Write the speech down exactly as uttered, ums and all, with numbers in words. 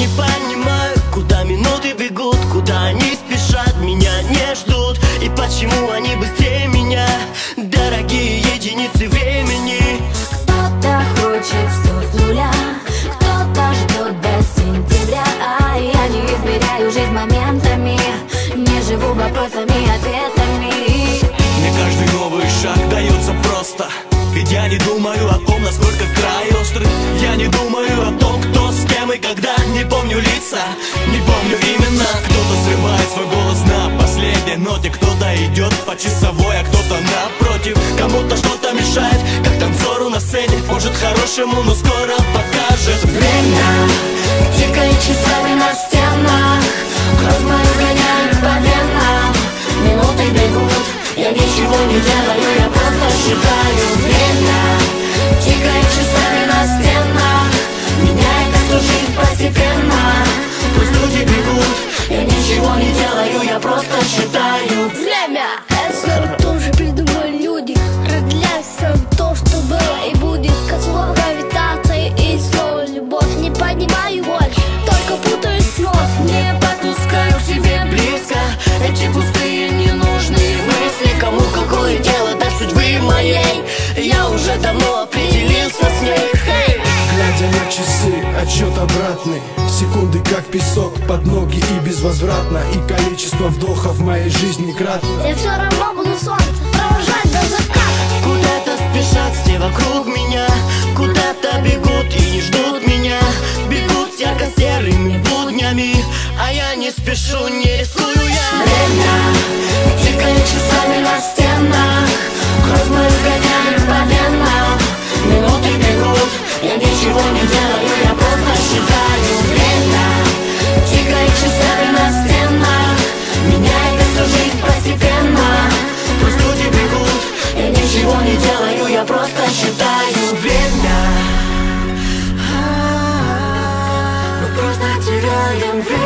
не понимаю, куда минуты бегут, куда они спешат, меня не ждут. И почему они быстрее меня, дорогие единицы времени. Кто-то хочет все с нуля, кто-то ждет до сентября, а я не измеряю жизнь моментами, не живу вопросами, ответами. Мне каждый новый шаг дается просто, ведь я не думаю о том, насколько край острый. Я не думаю о том, кто с кем и когда. Не помню лица, не помню именно. Кто-то срывает свой голос на последней ноте, кто-то идет по часовой, а кто-то напротив. Кому-то что-то мешает, как танцору на сцене. Может хорошему, но скоро покажет время. Тикает часами на стенах, кровь мою гоняет по венам. Минуты бегут, я ничего не делаю, я просто считаю время. Тикает часами на стенах, меняет эту жизнь постепенно. Пусть люди бегут, я ничего не делаю, я просто считаю время. Это тоже придумали люди, родля все то, что было и будет. Как слово гравитация и слово любовь. Не понимаю больше, только путаю слов. Не подпускаю к себе близко эти пустые ненужные мысли. Кому какое дело до судьбы моей, я уже давно определился с ней. Hey! Глядя на часы, отсчет обратный, секунды как песок под ноги и безвозвратно. И количество вдохов в моей жизни кратно. Я все равно буду солнце провожать до заката. Куда-то спешат все вокруг меня, куда-то бегут и не ждут меня. Бегут с ярко-серыми буднями, а я не спешу, не рискую я. Время тикает часами на стенах, кровь мою гоняет по венам. Минуты бегут, я ничего не делаю, я просто считаю время. Тикает часами на стенах, меняет эту жизнь постепенно. Пусть люди бегут, Я ничего не делаю, я просто считаю время. Мы просто теряем время.